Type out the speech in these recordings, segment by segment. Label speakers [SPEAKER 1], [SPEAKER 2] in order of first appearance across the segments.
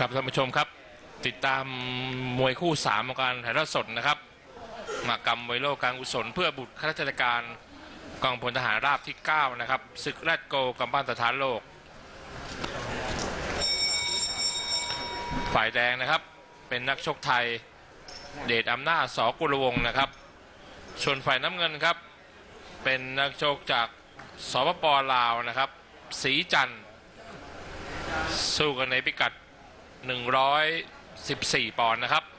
[SPEAKER 1] ท่านผู้ชมครับติดตามมวยคู่3ของการถ่ายทอดสดนะครับมหกรรมมวยโลกการกุศลเพื่อบุตรข้าราชการกองพลทหารราบที่9นะครับศึกแรดโกกำปั้นสถานโลกฝ่ายแดงนะครับเป็นนักชกไทยเดชอำนาจ ส.กุลวงศ์นะครับส่วนฝ่ายน้ำเงินครับเป็นนักชกจากสปป.ลาวนะครับศรีจันทร์สู้กันในพิกัด114 ปอนด์นะครับ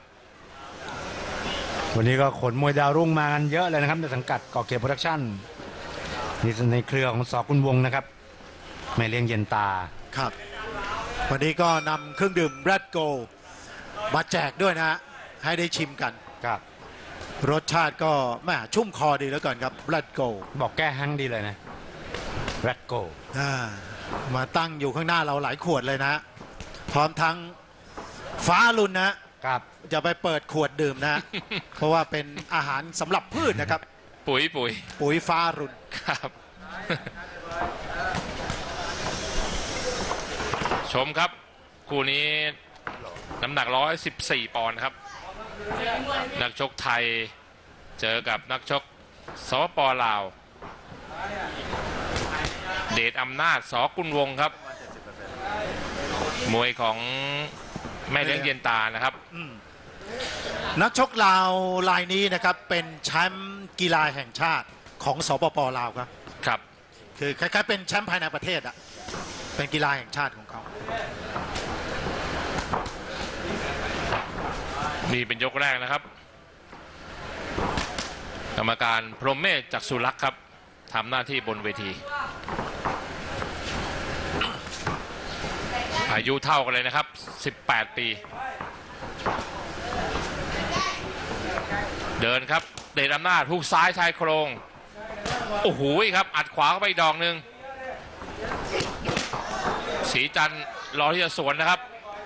[SPEAKER 2] วันนี้ก็ขนมวยดาวรุ่งมากันเยอะเลยนะครับในสังกัดก่อเกียรติโปรดักชั่นนี่ในเครือของส.กุลวงศ์นะครับแม่เลี้ยงเย็นตา
[SPEAKER 3] ครับวันนี้ก็นำเครื่องดื่มแรดโกมาแจกด้วยนะฮะให้ได้ชิมกัน
[SPEAKER 2] ครับ
[SPEAKER 3] รสชาติก็แม่ชุ่มคอดีแล้วกันครับแรดโก
[SPEAKER 2] บอกแก้ฮังดีเลยนะแรดโก
[SPEAKER 3] มาตั้งอยู่ข้างหน้าเราหลายขวดเลยนะพร้อมทั้งฟ้ารุ่นนะครับจะไปเปิดขวดดื่มนะ เพราะว่าเป็นอาหารสำหรับพืชนะครับ
[SPEAKER 1] ปุ๋ย
[SPEAKER 3] ฟ้ารุ่น
[SPEAKER 1] ครับชมครับคู่นี้น้ำหนัก114 ปอนด์ครับนักชกไทยเจอกับนักชกสปป.ลาวเดชอำนาจ ส.กุลวงศ์ครับมวยของแม่เลี้ยงเย็นตานะครับ
[SPEAKER 3] นักชกลาวรายนี้นะครับเป็นแชมป์กีฬาแห่งชาติของสปป.ลาวครับคือคล้ายๆเป็นแชมป์ภายในประเทศอ่ะเป็นกีฬาแห่งชาติของเขา
[SPEAKER 1] นี่เป็นยกแรกนะครับกรรมการพรหมเมธ จักษุลักษณ์ครับทำหน้าที่บนเวทีอายุเท่ากันเลยนะครับ18 ปีเดินครับเดชอำนาจฮุกซ้ายชายโครงโอ้โหครับอัดขวาเข้าไปดอกหนึ่งศรีจันทร์รอที่จะสวนนะครับ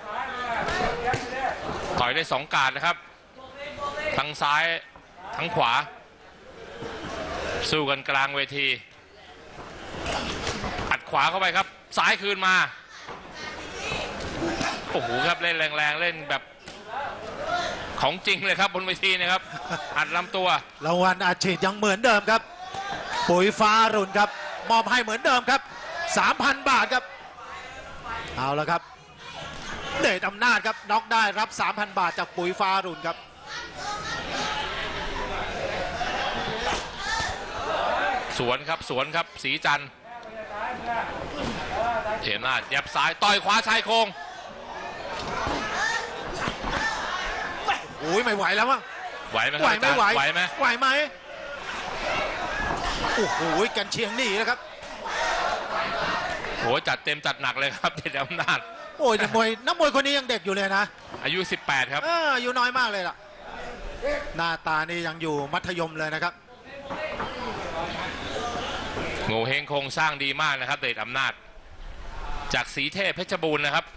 [SPEAKER 1] ต่อยได้2 การนะครับทั้งซ้ายทั้งขวาสู้กันกลางเวทีอัดขวาเข้าไปครับซ้ายคืนมาโอ้โหครับเล่นแรงๆเล่นแบบของจริงเลยครับบนเวทีนะครับอัดลำตัว
[SPEAKER 3] รางวัลอัดฉีดยังเหมือนเดิมครับปุ๋ยฟ้ารุ่นครับมอบให้เหมือนเดิมครับ 3,000 บาทครับเอาละครับเดชอำนาจครับน็อกได้รับ 3,000 บาทจากปุ๋ยฟ้ารุ่นครับ
[SPEAKER 1] สวนครับศรีจันทร์เดชอำนาจยับซ้ายต่อยขวาชายโครง
[SPEAKER 3] โอ้ยไม่ไหวแล้วมั้ง
[SPEAKER 1] ไหวไหม
[SPEAKER 3] โอ้โหกันเชียงหนีนะครับ
[SPEAKER 1] โอ้จัดเต็มจัดหนักเลยครับเดชอำนาจ
[SPEAKER 3] โอ้ยนักมวยคนนี้ยังเด็กอยู่เลยนะ
[SPEAKER 1] อายุ18ครับ
[SPEAKER 3] อายุน้อยมากเลยล่ะหน้าตานี่ยังอยู่มัธยมเลยนะครับ
[SPEAKER 1] โง่เฮงโครงสร้างดีมากนะครับเดชอำนาจจากศรีเทพเพชรบูรณ์นะครับ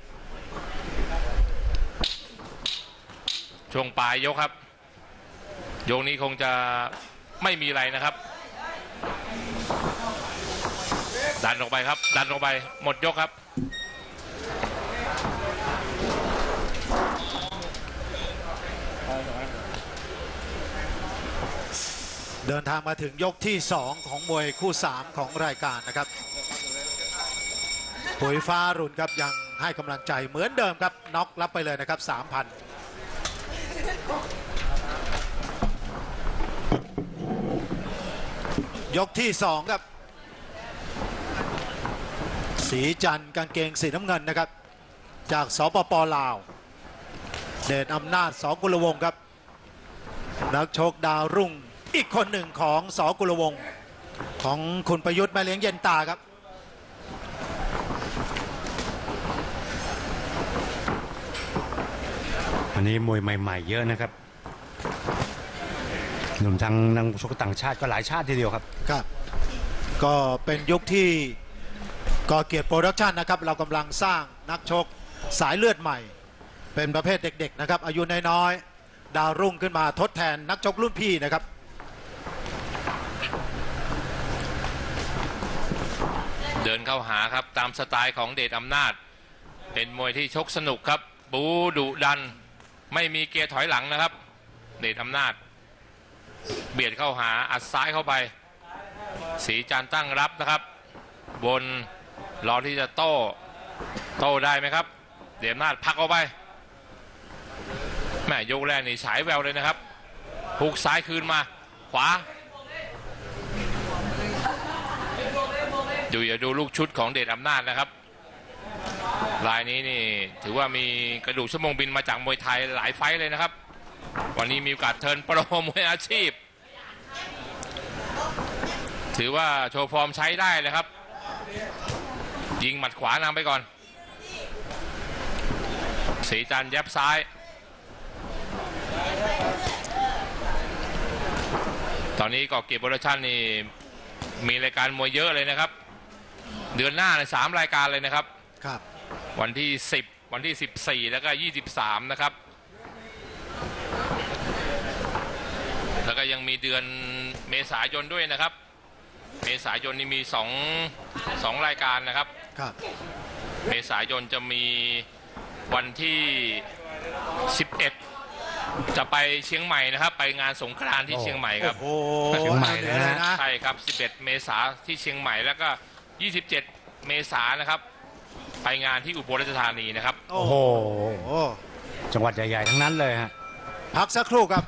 [SPEAKER 1] ช่วงปลายยกครับยกนี้คงจะไม่มีอะไรนะครับดันออกไปครับดันออกไปหมดยกครับ
[SPEAKER 3] เดินทางมาถึงยกที่2ของมวยคู่3ของรายการนะครับปุ๋ยฟ้ารุ่นครับยังให้กำลังใจเหมือนเดิมครับน็อกรับไปเลยนะครับ 3,000ยกที่2ครับศรีจันทร์กางเกงสีน้ำเงินนะครับจากสปป.ลาวเดชอำนาจ ส.กุลวงศ์ครับนักชกดาวรุ่งอีกคนหนึ่งของส.กุลวงศ์ของคุณประยุทธ์แม่เลี้ยงเย็นตาครับ
[SPEAKER 2] อันนี้มวยใหม่ๆเยอะนะครับหนุ่มทางนักชกต่างชาติก็หลายชาติทีเดียวครับ
[SPEAKER 3] ครับก็เป็นยุคที่ก่อเกียรติโปรดักชั่นนะครับเรากำลังสร้างนักชกสายเลือดใหม่เป็นประเภทเด็กๆนะครับอายุน้อยๆดาวรุ่งขึ้นมาทดแทนนักชกรุ่นพี่นะครับ
[SPEAKER 1] เดินเข้าหาครับตามสไตล์ของเดชอำนาจเป็นมวยที่ชกสนุกครับบูดุดันไม่มีเกียร์ถอยหลังนะครับเดชอำนาจเบียดเข้าหาอัดซ้ายเข้าไปศรีจันทร์ตั้งรับนะครับบนรอที่จะโต้ได้ไหมครับเดชอำนาจพักเอาไปแม่ยกแรกนี่ฉายแววเลยนะครับหุกซ้ายคืนมาขวาอย่าดูลูกชุดของเดชอำนาจนะครับรายนี้นี่ถือว่ามีกระดูกชั่วโมงบินมาจากมวยไทยหลายไฟต์เลยนะครับวันนี้มีโอกาสเทิร์นโปรมวยอาชีพถือว่าโชว์ฟอร์มใช้ได้เลยครับยิงหมัดขวานำไปก่อนศรีจันทร์ยับซ้ายตอนนี้ก่อเกียรติโปรดักชั่นนี่มีรายการมวยเยอะเลยนะครับเดือนหน้าใน3 รายการเลยนะครับ
[SPEAKER 3] ครับ
[SPEAKER 1] วันที่10วันที่14แล้วก็23นะครับแล้วก็ยังมีเดือนเมษายนด้วยนะครับเมษายนนี่มี2 รายการนะครับ
[SPEAKER 3] ครับ
[SPEAKER 1] เมษายนจะมีวันที่11จะไปเชียงใหม่นะครับไปงานสงกรานต์ที่เชียงใหม่ครับ
[SPEAKER 3] โอ้
[SPEAKER 2] เชียงใหม่เลยนะ
[SPEAKER 1] ใช่ครับ11 เมษาที่เชียงใหม่แล้วก็27 เมษานะครับไปงานที่อุบลราชธานีนะครับ
[SPEAKER 2] โอ้โหจังหวัดใหญ่ๆทั้งนั้นเลยฮะ
[SPEAKER 3] พักสักครู่ครับ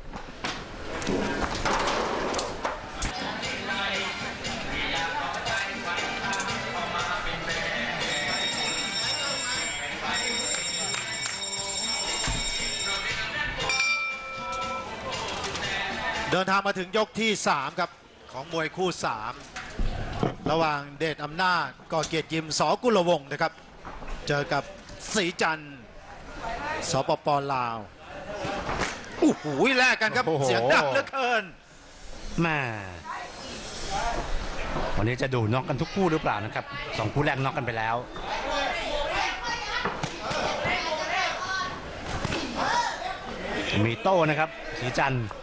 [SPEAKER 3] เดินทางมาถึงยกที่3ครับของมวยคู่3ระหว่างเดชอำนาจก่อเกียรติยิมสกุลวงศ์นะครับเจอกับศรีจันทร์สปป.ลาวโอ้โหแลกกันครับเสียงดังเหลือเกิน
[SPEAKER 2] แม่วันนี้จะดูน็อกกันทุกคู่หรือเปล่านะครับ2 คู่แรกน็อกกันไปแล้วมีโต้นะครับศรีจันทร์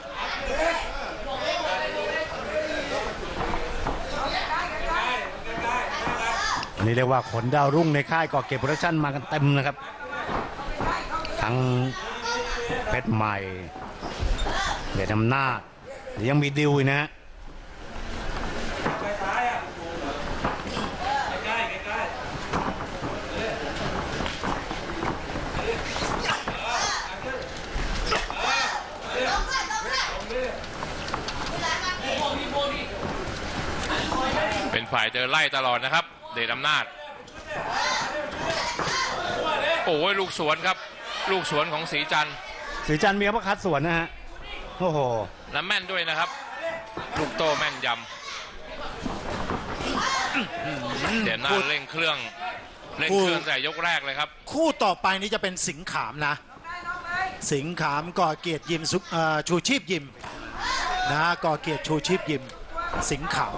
[SPEAKER 2] นี่เรียกว่าขนดาวรุ่งในค่ายก่อเกียรติโปรดักชั่นมากันเต็มนะครับทั้งเพชรใหม่เดชอำนาจยังมีดิวอีกนะฮะ
[SPEAKER 1] เป็นฝ่ายเดินไล่ตลอดนะครับเดชอำนาจโอ้ยลูกสวนครับลูกสวนของศรีจันทร์
[SPEAKER 2] มีอัปคัดสวนนะฮะโอ้โห
[SPEAKER 1] และแม่นด้วยนะครับลูกโตแม่นยำเดี๋ยวหน้าเร่งเครื่องแต่ยกแรกเลยครับ
[SPEAKER 3] คู่ต่อไปนี้จะเป็นสิงขามนะสิงขามก่อเกียรติยิมชูชีพยิมนะก่อเกียรติชูชีพยิมสิงขาม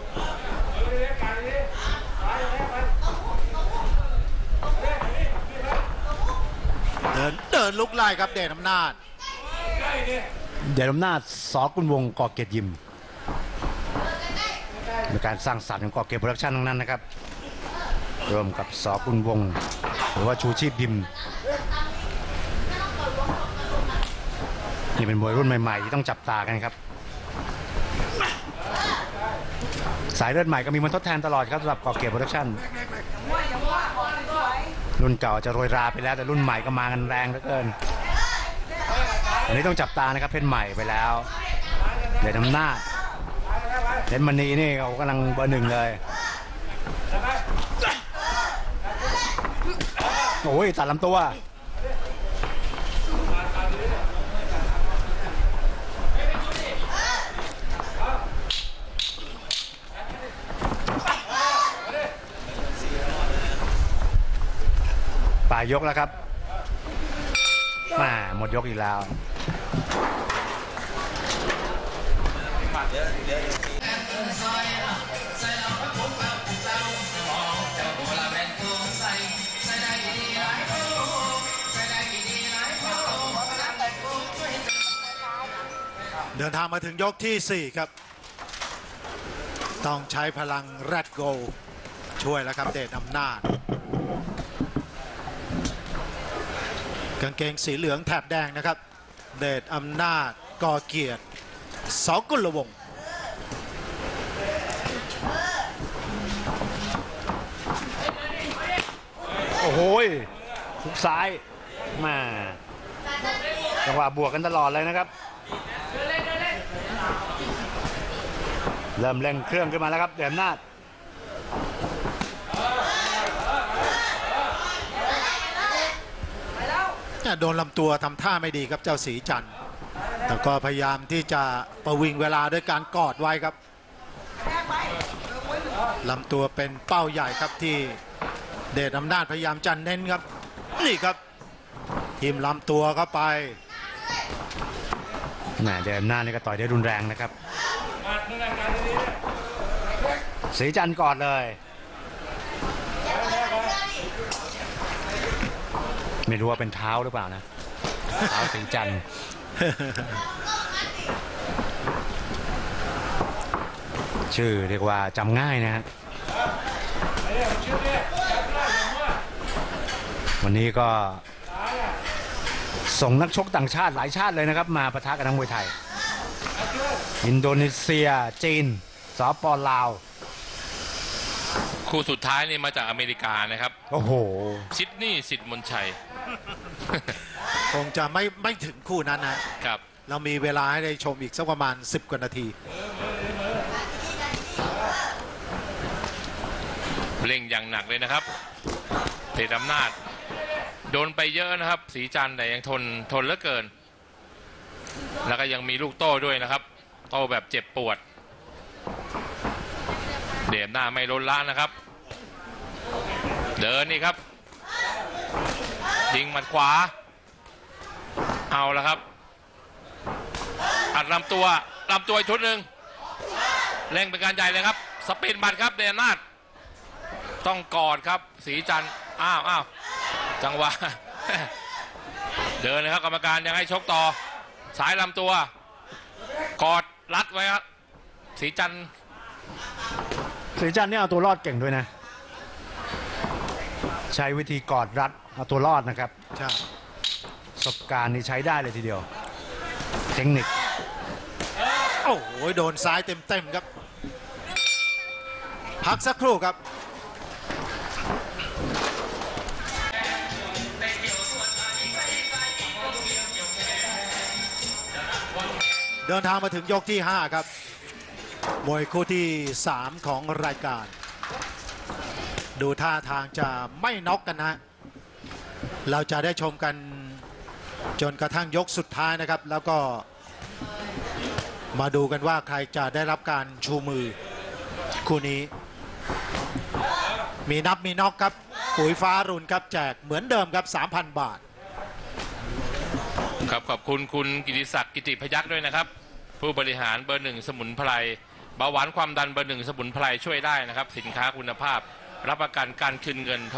[SPEAKER 3] เดินลุกไล่ครับเดชอำนาจ
[SPEAKER 2] สกุลวงศ์ก่อเกียรติยิมในการสร้างสรรค์ของก่อเกียรติโปรดักชั่นทั้งนั้นนะครับรวมกับสกุลวงศ์หรือว่าชูชีพยิมนี่เป็นมวยรุ่นใหม่ๆที่ต้องจับตากันครับสายเลือดใหม่ก็มีมันทดแทนตลอดครับสำหรับก่อเกียรติโปรดักชั่นรุ่นเก่าจะโรยราไปแล้วแต่รุ่นใหม่ก็มากันแรงเหลือเกินอันนี้ต้องจับตานะครับเพชรใหม่ไปแล้วเดชอำนาจเพชรมณีนี่เขากำลังเบอร์ 1เลยโอ้ยตัดลำตัวปลายยกแล้วครับมาหมดยกอีกแล้ว
[SPEAKER 3] เดินทางมาถึงยกที่4ครับต้องใช้พลังแรดโกช่วยแล้วครับเดชอำนาจกางเกงสีเหลืองแถบแดงนะครับเดชอำนาจกอเกียรติสกุลวงศ์
[SPEAKER 2] โอ้โหทุกซ้ายมาจังหวะบวกกันตลอดเลยนะครับเริ่มเร่งเครื่องขึ้นมาแล้วครับเดชอำนาจ
[SPEAKER 3] โดนลำตัวทำท่าไม่ดีครับเจ้าสีจันทร์แต่ก็พยายามที่จะประวิงเวลาด้วยการกอดไว้ครับลำตัวเป็นเป้าใหญ่ครับที่เดชอำนาจพยายามจะเน้นครับนี่ครับทีมลำตัวเข้าไป
[SPEAKER 2] แหมเดชอำนาจนี่ก็ต่อยได้รุนแรงนะครับสีจันทร์กอดเลยไม่รู้ว่าเป็นเท้าหรือเปล่านะเท้าสีจันทร์ชื่อเรียกว่าจำง่ายนะฮะวันนี้ก็ส่งนักชกต่างชาติหลายชาติเลยนะครับมาปะทะกับนักมวยไทยอินโดนีเซียจีนสป.ลาว
[SPEAKER 1] คู่สุดท้ายนี่มาจากอเมริกานะครับ
[SPEAKER 2] โอ้โห
[SPEAKER 1] ซิดนีย์สิทธิ์มนชัย
[SPEAKER 3] คงจะไม่ถึงคู่นั้นนะครับ เรามีเวลาให้ได้ชมอีกสักประมาณ10 กว่านาที
[SPEAKER 1] เร่งอย่างหนักเลยนะครับเดชอำนาจโดนไปเยอะนะครับสีจันทร์แต่ยังทนเหลือเกินแล้วก็ยังมีลูกโต้ด้วยนะครับโต้แบบเจ็บปวดเดชอำนาจไม่ลดละนะครับเดินนี่ครับยิงหมัดขวาเอาละครับอัดลำตัวอีกชุดหนึ่งเร่งเป็นการใหญ่เลยครับสปีดหมัดครับเดชอำนาจต้องกอดครับสีจันทร์อ้าวจังหวะ เดินนะครับกรรมการยังให้ชกต่อสายลำตัวกอดรัดไว้ครับสีจันทร์
[SPEAKER 2] สีจันทร์นี่เอาตัวรอดเก่งด้วยนะใช้วิธีกอดรัดเอาตัวรอดนะครับ
[SPEAKER 3] ใช่
[SPEAKER 2] ประสบการณ์นี่ใช้ได้เลยทีเดียวเทคนิค
[SPEAKER 3] โอ้โหโดนซ้ายเต็มๆครับพักสักครู่ครับเดินทางมาถึงยกที่ 5 ครับมวยคู่ที่ 3 ของรายการ ดูท่าทางจะไม่น็อกกันนะเราจะได้ชมกันจนกระทั่งยกสุดท้ายนะครับแล้วก็มาดูกันว่าใครจะได้รับการชูมือคู่นี้มีนับมีน็อกครับปุ๋ยฟ้ารุ่นครับแจกเหมือนเดิมครับ 3,000 บาท
[SPEAKER 1] ครับขอบคุณคุณกิติศักดิ์กิติพยัคฆ์ด้วยนะครับผู้บริหารเบอร์ 1สมุนไพรเบาหวานความดันเบอร์ 1สมุนไพรช่วยได้นะครับสินค้าคุณภาพรับประกันการคืนเงินโทร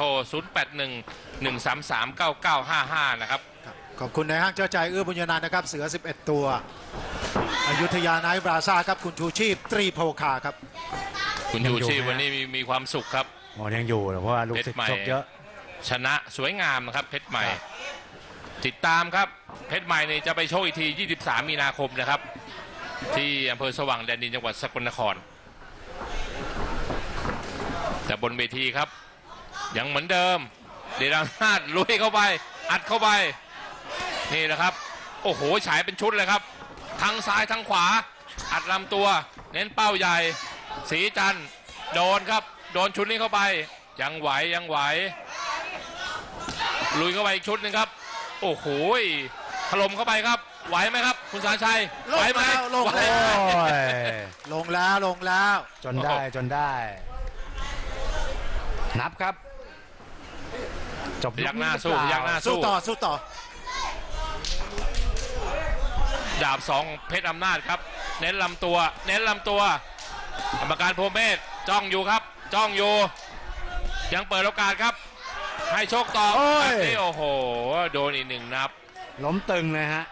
[SPEAKER 1] 0811339955 นะครับ
[SPEAKER 3] ขอบคุณในห้างเจ้าใจเอื้อบุญญาณนะครับเสือ11 ตัวอยุธยาไนท์บราซ่าครับคุณชูชีพตรีโพคาครับ
[SPEAKER 1] คุณชูชีพวันนี้มีความสุขครับ
[SPEAKER 2] อ๋อยังอยู่เพราะว่าลูกศิษย์ชกเยอะ
[SPEAKER 1] ชนะสวยงามนะครับเพชรใหม่ติดตามครับเพชรใหม่นี่จะไปโชว์อีกที23 มีนาคมนะครับที่อำเภอสว่างแดนดินจังหวัดสกลนครแต่บนเวทีครับยังเหมือนเดิมเดชอำนาจลุยเข้าไปอัดเข้าไปนี่แหละครับโอ้โหฉายเป็นชุดเลยครับทั้งซ้ายทั้งขวาอัดลำตัวเน้นเป้าใหญ่สีจันทร์โดนครับโดนชุดนี้เข้าไปยังไหวลุยเข้าไปอีกชุดหนึ่งครับโอ้โหถล่มเข้าไปครับไหวไหมครับคุณสาชัยไหวไหม
[SPEAKER 3] ลงแล้ว
[SPEAKER 2] จนได้นับครับจบ
[SPEAKER 1] ยักหน้าสู้
[SPEAKER 3] ต่อ
[SPEAKER 1] ดาบ2เพชรอำนาจครับเน้นลำตัวกรรมการพรหมเมธจ้องอยู่ครับจ้องอยู่ยังเปิดโอกาสครับให้โชคต่อโอ้โหโดนอีก1 นับ
[SPEAKER 2] ล้มตึงเลยฮะ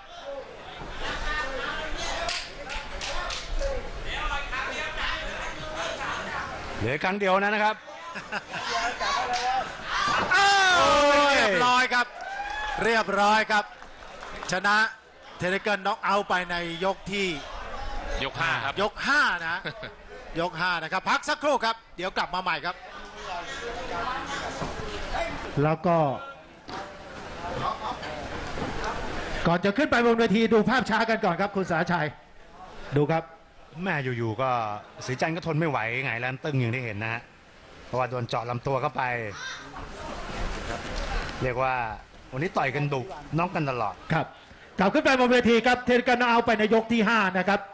[SPEAKER 2] เหลือครั้งเดียวนะครับ
[SPEAKER 3] เรียบร้อยครับเรียบร้อยครับ ชนะเทเลเกิลน็อกเอาท์ไปในยกที่
[SPEAKER 1] ยก 5 ครับ
[SPEAKER 3] ยก 5 นะ ยก 5 นะครับ พักสักครู่ครับ เดี๋ยวกลับมาใหม่ครับ
[SPEAKER 4] แล้วก็ ก่อนจะขึ้นไปบนเวทีดูภาพช้ากันก่อนครับคุณสาชัย ดูครับ
[SPEAKER 2] แม่อยู่ๆก็ศรีจันทร์ก็ทนไม่ไหวไงแลนตึงอย่างที่เห็นนะฮะเพราะว่าโดนเจาะลำตัวเข้าไป เรียกว่าวันนี้ต่อยกันดุน้องกันตลอด
[SPEAKER 4] ครับกลับขึ้นไปบนเวทีครับเทเลกันเอาไปในยกที่ 5 นะครับ